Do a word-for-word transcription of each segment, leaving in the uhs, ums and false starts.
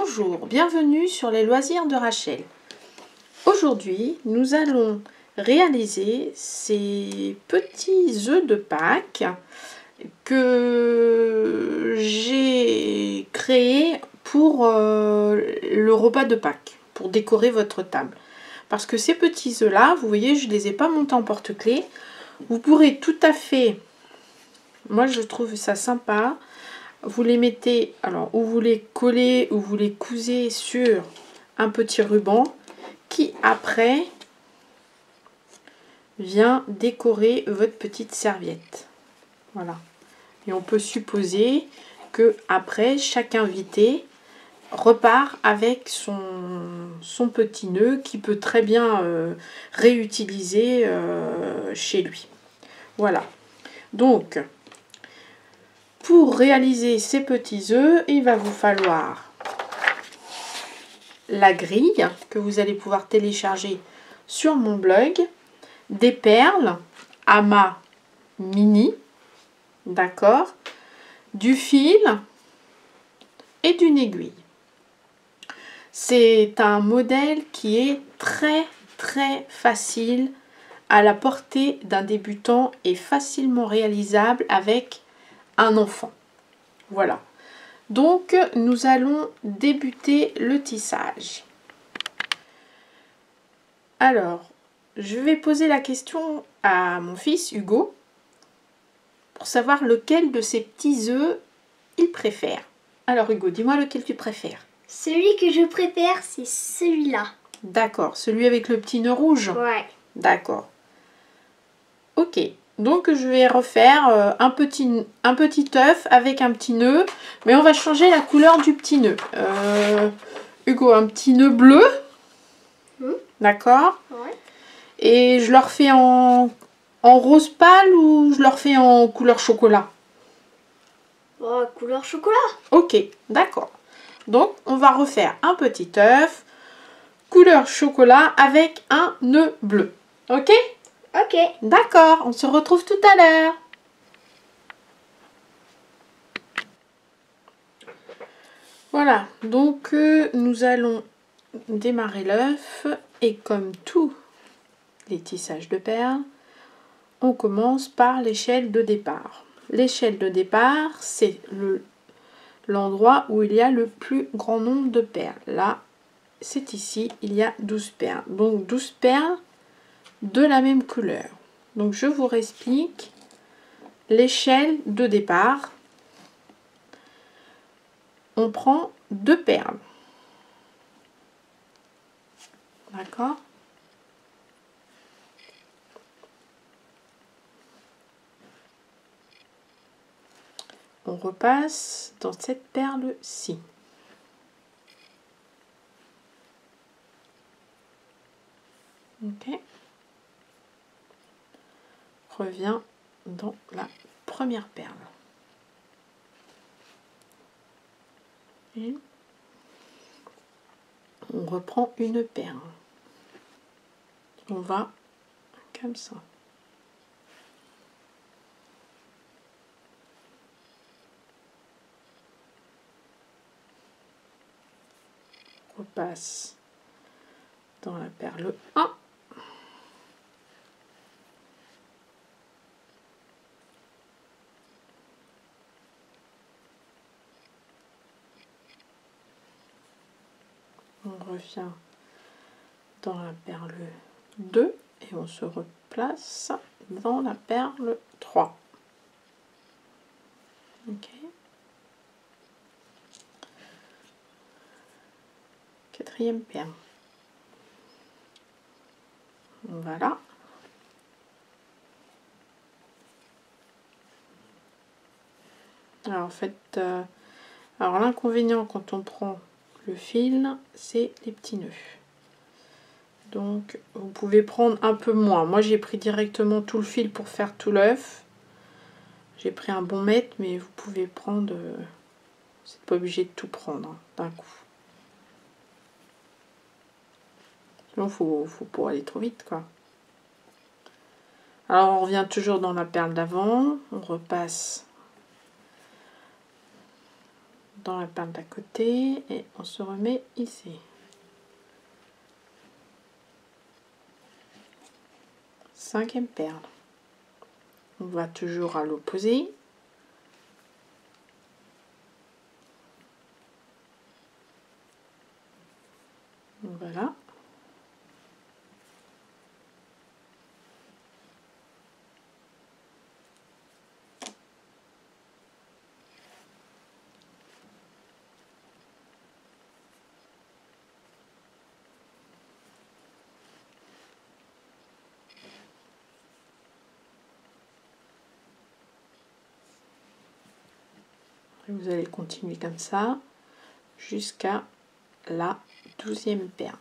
Bonjour, bienvenue sur les loisirs de Rachel. Aujourd'hui, nous allons réaliser ces petits œufs de Pâques que j'ai créés pour euh, le repas de Pâques, pour décorer votre table. Parce que ces petits œufs là, vous voyez, je ne les ai pas montés en porte-clés. Vous pourrez tout à fait, moi je trouve ça sympa, vous les mettez, alors ou vous les collez ou vous les cousez sur un petit ruban qui après vient décorer votre petite serviette. Voilà. Et on peut supposer que après chaque invité repart avec son, son petit nœud qui peut très bien euh, réutiliser euh, chez lui. Voilà. Donc, pour réaliser ces petits œufs, il va vous falloir la grille que vous allez pouvoir télécharger sur mon blog, des perles amas mini, d'accord, du fil et d'une aiguille. C'est un modèle qui est très très facile à la portée d'un débutant et facilement réalisable avec un enfant. Voilà. Donc nous allons débuter le tissage. Alors, je vais poser la question à mon fils Hugo pour savoir lequel de ces petits œufs il préfère. Alors Hugo, dis-moi lequel tu préfères. Celui que je préfère, c'est celui-là. D'accord, celui avec le petit nœud rouge. Ouais. D'accord. Ok, donc je vais refaire euh, un, petit, un petit œuf avec un petit nœud, mais on va changer la couleur du petit nœud. Euh, Hugo, un petit nœud bleu. Mmh. D'accord. Ouais. Et je leur fais en, en rose pâle ou je leur fais en couleur chocolat? Oh, couleur chocolat. Ok, d'accord. Donc, on va refaire un petit œuf, couleur chocolat avec un nœud bleu. Ok? Ok. D'accord, on se retrouve tout à l'heure. Voilà, donc euh, nous allons démarrer l'œuf et comme tous les tissages de perles, on commence par l'échelle de départ. L'échelle de départ, c'est le l'endroit où il y a le plus grand nombre de perles. Là, c'est ici, il y a douze perles. Donc douze perles de la même couleur. Donc je vous réexplique l'échelle de départ. On prend deux perles. D'accord? On repasse dans cette perle-ci. Ok. Revient dans la première perle. Et on reprend une perle. On va comme ça. On repasse dans la perle un. On revient dans la perle deux et on se replace dans la perle trois. Ok. Quatrième perle. Voilà. Alors en fait, euh, alors l'inconvénient quand on prend le fil, c'est les petits nœuds. Donc vous pouvez prendre un peu moins. Moi j'ai pris directement tout le fil pour faire tout l'œuf. J'ai pris un bon mètre, mais vous pouvez prendre, euh, vous n'êtes pas obligé de tout prendre hein, d'un coup. Sinon faut, faut pas aller trop vite quoi. Alors on revient toujours dans la perle d'avant, on repasse dans la perle d'à côté et on se remet ici. Cinquième perle. On va toujours à l'opposé. Voilà. Et vous allez continuer comme ça jusqu'à la douzième perle.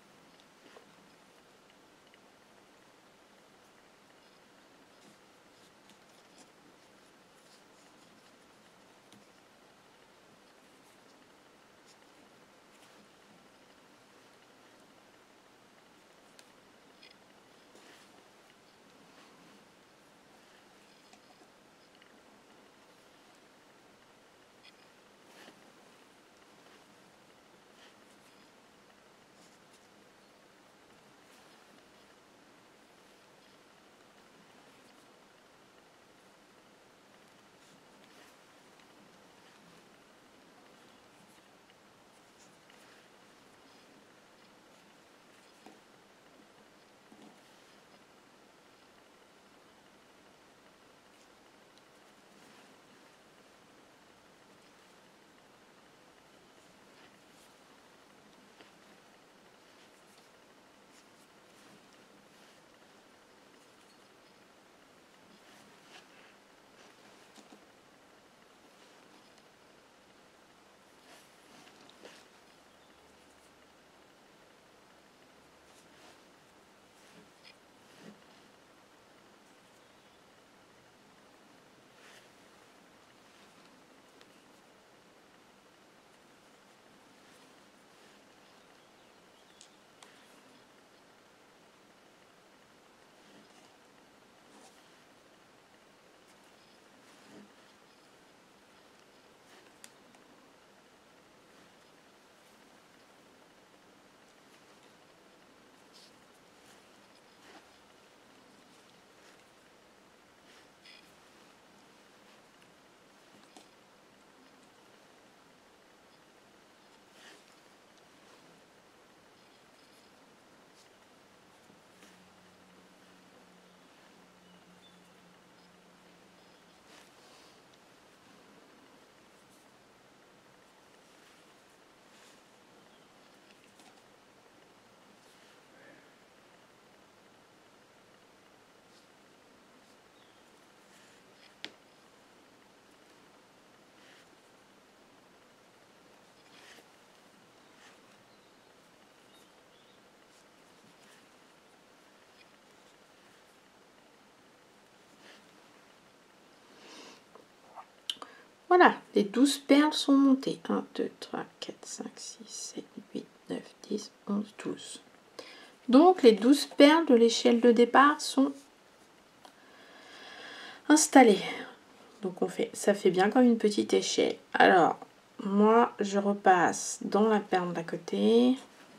Voilà, les douze perles sont montées. un, deux, trois, quatre, cinq, six, sept, huit, neuf, dix, onze, douze. Donc les douze perles de l'échelle de départ sont installées. Donc on fait, ça fait bien comme une petite échelle. Alors, moi je repasse dans la perle d'à côté.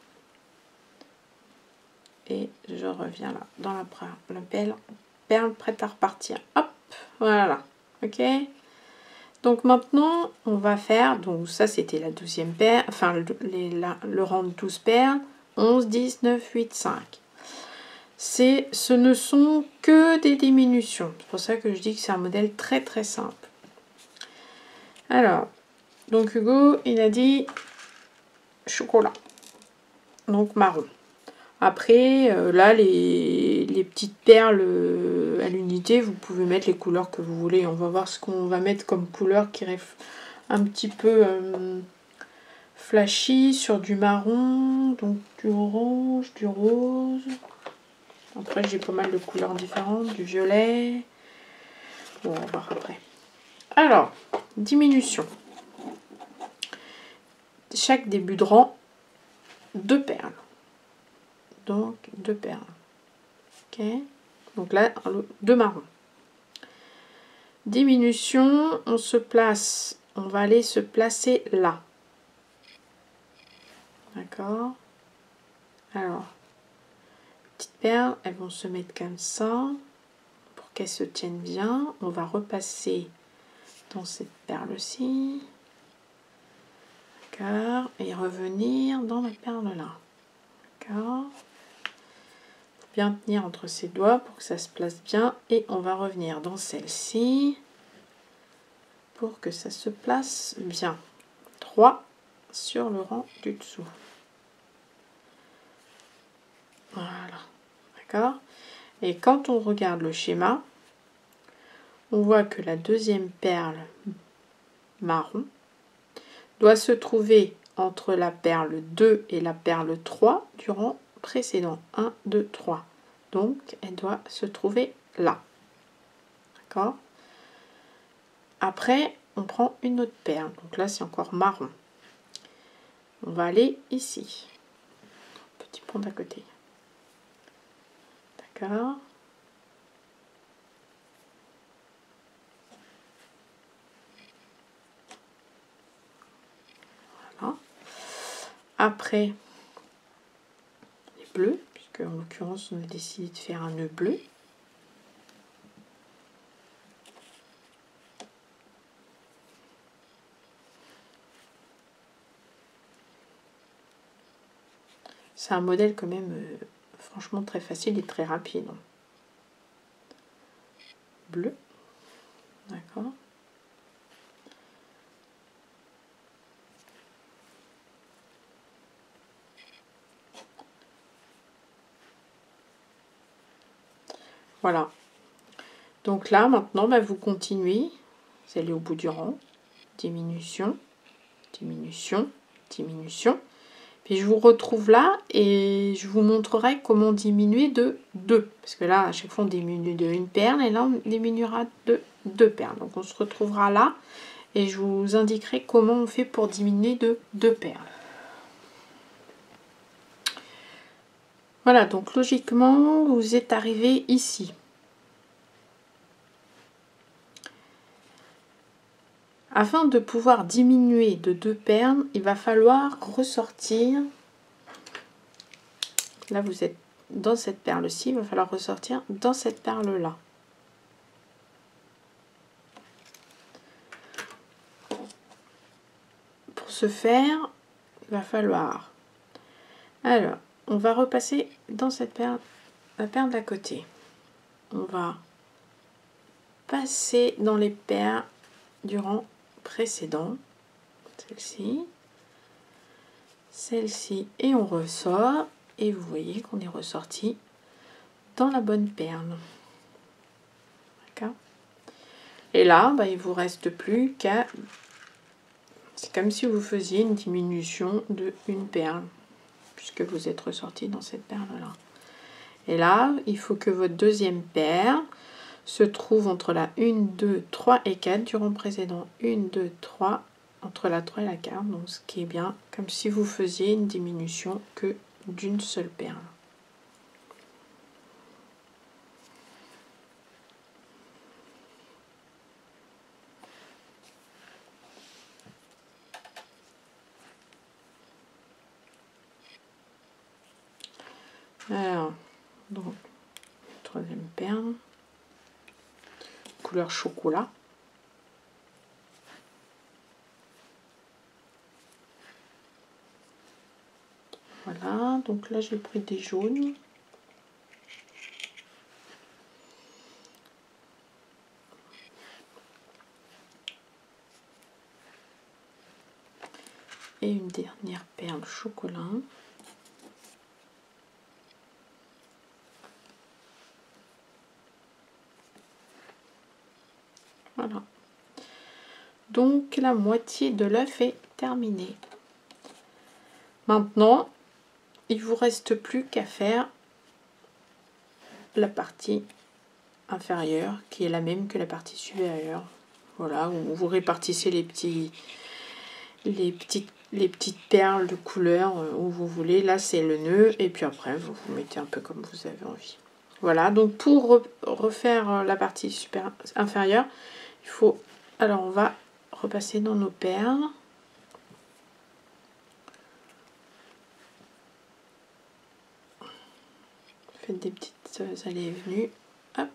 Et je reviens là, dans la, la perle, perle prête à repartir. Hop, voilà, ok. Donc maintenant, on va faire, donc ça c'était la douzième perle, enfin le, les, la, le rang de douze perles, onze, dix, neuf, huit, cinq. C'est, ce ne sont que des diminutions. C'est pour ça que je dis que c'est un modèle très très simple. Alors, donc Hugo, il a dit chocolat, donc marron. Après, euh, là, les, les petites perles euh, à l'unité, vous pouvez mettre les couleurs que vous voulez. On va voir ce qu'on va mettre comme couleur qui est un petit peu euh, flashy sur du marron, donc du orange, du rose. Après, j'ai pas mal de couleurs différentes, du violet. Bon, on va voir après. Alors, diminution. Chaque début de rang, deux perles. Donc, deux perles. Ok. Donc là, deux marrons. Diminution, on se place on va aller se placer là. D'accord? Alors, petites perles, elles vont se mettre comme ça pour qu'elles se tiennent bien. On va repasser dans cette perle-ci. D'accord? Et revenir dans la perle là. D'accord? Bien tenir entre ses doigts pour que ça se place bien. Et on va revenir dans celle-ci pour que ça se place bien. trois sur le rang du dessous. Voilà, d'accord. Et quand on regarde le schéma, on voit que la deuxième perle marron doit se trouver entre la perle deux et la perle trois du rang précédent. un, deux, trois. Donc, elle doit se trouver là. D'accord. Après, on prend une autre perle. Donc là, c'est encore marron. On va aller ici. Petit pont d'à côté. D'accord. Voilà. Après, les bleus, puisque en l'occurrence, on a décidé de faire un nœud bleu. C'est un modèle quand même euh, franchement très facile et très rapide. Bleu. D'accord. Voilà. Donc là, maintenant, bah, vous continuez. Vous allez au bout du rang. Diminution, diminution, diminution. Puis je vous retrouve là et je vous montrerai comment diminuer de deux. Parce que là, à chaque fois, on diminue de une perle et là, on diminuera de deux perles. Donc, on se retrouvera là et je vous indiquerai comment on fait pour diminuer de deux perles. Voilà, donc logiquement, vous êtes arrivé ici. Afin de pouvoir diminuer de deux perles, il va falloir ressortir. Là, vous êtes dans cette perle-ci, il va falloir ressortir dans cette perle-là. Pour ce faire, il va falloir... Alors, on va repasser dans cette perle, la perle d'à côté. On va passer dans les perles du rang précédent. Celle-ci. Celle-ci. Et on ressort. Et vous voyez qu'on est ressorti dans la bonne perle. D'accord. Et là, bah, il ne vous reste plus qu'à... C'est comme si vous faisiez une diminution de une perle, puisque vous êtes ressorti dans cette perle-là. Et là, il faut que votre deuxième perle se trouve entre la un, deux, trois et quatre du rang précédent. un, deux, trois, entre la trois et la quatre. Donc, ce qui est bien, comme si vous faisiez une diminution que d'une seule perle. Alors, donc, troisième perle, couleur chocolat. Voilà, donc là j'ai pris des jaunes. Et une dernière perle chocolat. Voilà. Donc la moitié de l'œuf est terminée. Maintenant, il vous reste plus qu'à faire la partie inférieure qui est la même que la partie supérieure. Voilà, où vous répartissez les petits les petites les petites perles de couleur où vous voulez. Là, c'est le nœud et puis après vous vous mettez un peu comme vous avez envie. Voilà, donc pour refaire la partie super inférieure, il faut alors on va repasser dans nos perles. Faites des petites allées et venues. Hop.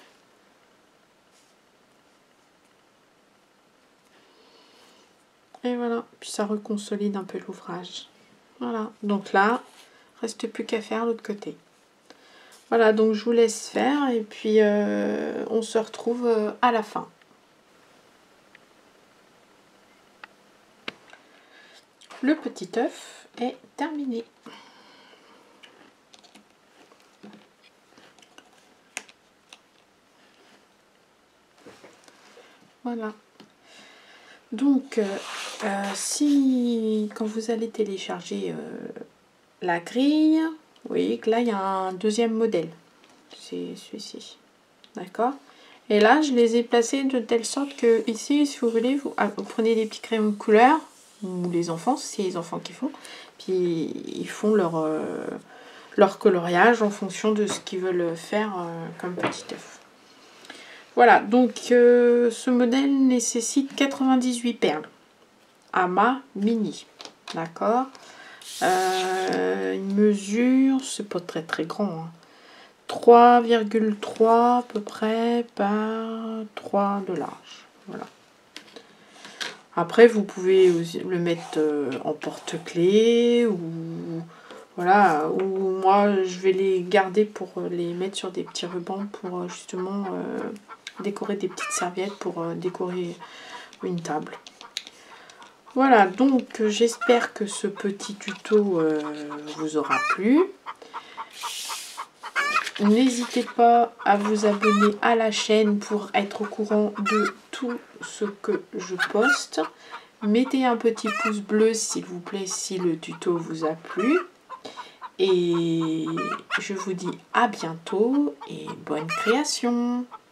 Et voilà, puis ça reconsolide un peu l'ouvrage. Voilà, donc là, reste plus qu'à faire l'autre côté. Voilà, donc je vous laisse faire et puis euh, on se retrouve euh, à la fin. Le petit œuf est terminé. Voilà. Donc, euh, euh, si quand vous allez télécharger euh, la grille, vous voyez que là, il y a un deuxième modèle. C'est celui-ci. D'accord? Et là, je les ai placés de telle sorte que ici, si vous voulez, vous, ah, vous prenez des petits crayons de couleur, ou les enfants, si c'est les enfants qui font, puis ils font leur, euh, leur coloriage en fonction de ce qu'ils veulent faire euh, comme petit œuf. Voilà, donc euh, ce modèle nécessite quatre-vingt-dix-huit perles. Ama mini. D'accord, euh, il mesure, c'est pas très très grand, hein, trois virgule trois à peu près par trois de large. Voilà. Après, vous pouvez aussi le mettre euh, en porte-clés ou voilà, ou moi je vais les garder pour les mettre sur des petits rubans pour justement euh, décorer des petites serviettes pour euh, décorer une table. Voilà, donc j'espère que ce petit tuto euh, vous aura plu. N'hésitez pas à vous abonner à la chaîne pour être au courant de tout ce que je poste. Mettez un petit pouce bleu s'il vous plaît si le tuto vous a plu. Et je vous dis à bientôt et bonne création!